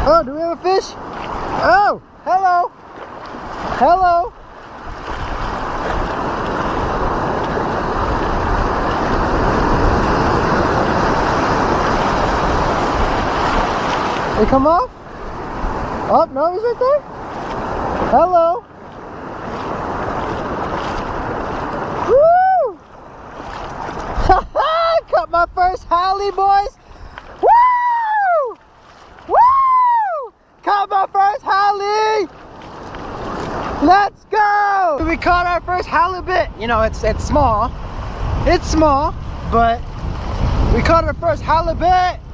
Oh, do we have a fish? Oh, hello. Hello. They come off? Oh, no, he's right there. Hello. Woo! Caught my first Hallie, boys. Woo! Woo! Caught my first Hallie. Let's go! We caught our first halibut. You know, it's small. It's small, but we caught our first halibut.